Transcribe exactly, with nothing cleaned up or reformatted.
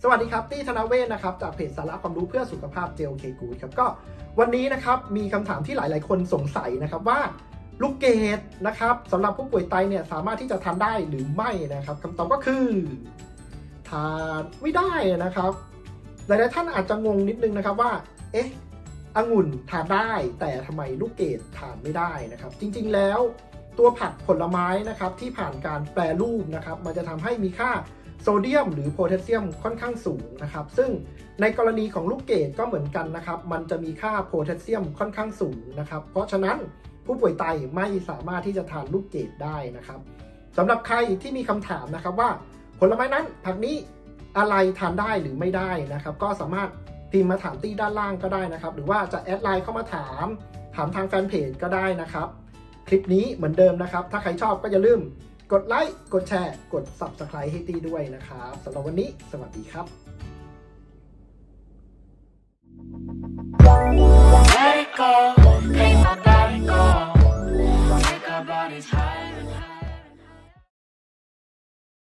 สวัสดีครับตี้ธนเวชนะครับจากเพจสาระความรู้เพื่อสุขภาพ เจ โอ เค Good ครับก็วันนี้นะครับมีคำถามที่หลายๆคนสงสัยนะครับว่าลูกเกดนะครับสำหรับผู้ป่วยไตเนี่ยสามารถที่จะทานได้หรือไม่นะครับคำตอบก็คือทานไม่ได้นะครับหลายๆท่านอาจจะงงนิดนึงนะครับว่าเอ๊ะองุ่นทานได้แต่ทำไมลูกเกดทานไม่ได้นะครับจริงๆแล้วตัวผักผลไม้นะครับที่ผ่านการแปรรูปนะครับมันจะทำให้มีค่าโซเดียมหรือโพแทสเซียมค่อนข้างสูงนะครับซึ่งในกรณีของลูกเกดก็เหมือนกันนะครับมันจะมีค่าโพแทสเซียมค่อนข้างสูงนะครับเพราะฉะนั้นผู้ป่วยไตไม่สามารถที่จะทานลูกเกดได้นะครับสำหรับใครที่มีคำถามนะครับว่าผลไม้นั้นผักนี้อะไรทานได้หรือไม่ได้นะครับก็สามารถพิมพ์มาถามตี้ด้านล่างก็ได้นะครับหรือว่าจะแอดไลน์เข้ามาถามถามทางแฟนเพจก็ได้นะครับคลิปนี้เหมือนเดิมนะครับถ้าใครชอบก็อย่าลืมกดไลค์กดแชร์กด ซับสไครบ์ ให้ตี้ด้วยนะครับสำหรับวันนี้สวัสดีครับ Let it go, make my body go, make our bodies higher and higher.